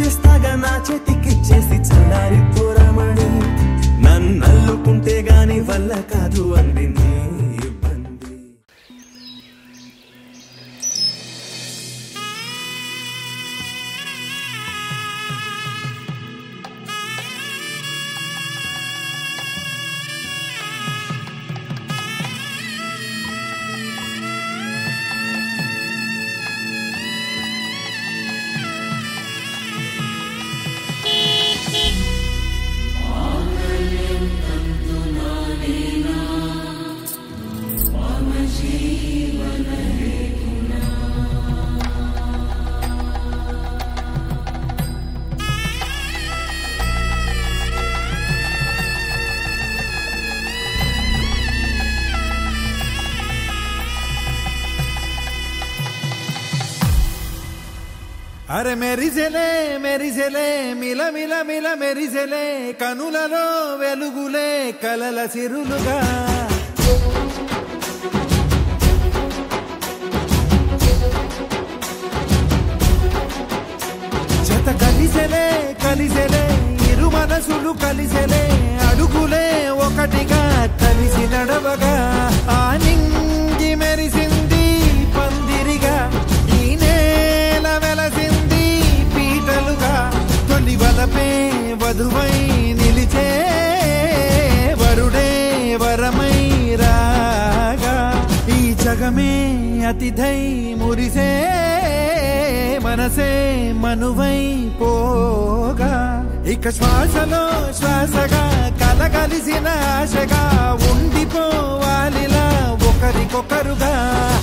ఇచ్చేస్తాగా నా చేతికిచ్చేసి చల్లారి పోరామణి నన్నల్లుకుంటే గాని వల్ల కాదు అంది నీ ఇబ్బంది. అరే మెరిసెలే మెరిసెలే మిల మిల మిల మెరిసెలే కనులలో వెలుగులే కలల సిరులుగా జత కలిసెలే కలిసెలే ఇరు మనసులు కలిసెలే అడుగులే ఒకటిగా కలిసి నడవగా ఆ నింగి మెరిసింది పందిరిగా ఈ నేల వెలసింది పీటలుగా తొలి వలపే వధువై నిలిచే వరుడే వరమై రాగా ఈ జగమే అతిథై మురిసే మనసే మనువై పోగా ఇక శ్వాసలో శ్వాసగా కలగలిసిన ఆశగా ఉండిపోవాలిలా ఒకరికొకరుగా.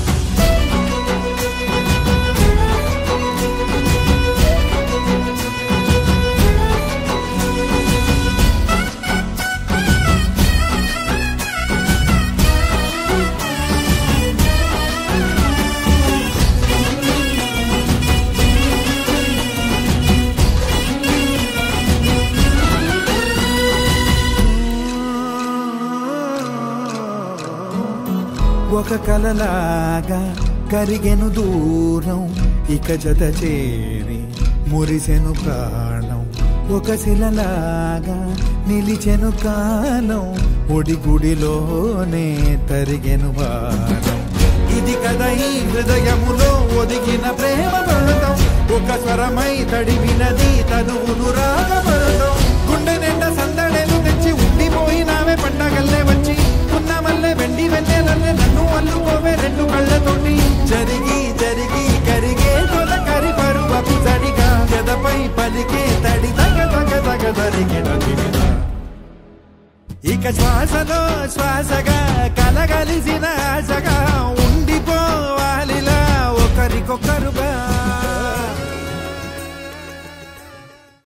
ఒక కలలాగా కరిగెను దూరం ఇక జత చేరి మురిసెను ప్రాణం ఒక శిలలాగా నిలిచెను కాలం ఒడిగుడిలోనే తరిగెను వారం ఇది కదా ఈ హృదయములో ఒదిగిన ప్రేమ పడతాం ఒక స్వరమై తడివినది తనువును రాగపడతాం గుండె నిండా సందడేలు తెచ్చి ఉండిపోయినావే పండగల్లే వచ్చి ఉన్న మల్లె వెండి వెన్నెలల్లే నన్ను అల్లుకోవే రెండు కళ్ళతోటి జరిగి జరిగి కరిగే తొల కరి పరువపు తడిగా గదపై పలికే తడి తగ తగ తగ తరిగిన ఇక శ్వాసలో శ్వాసగా కలగలిసిన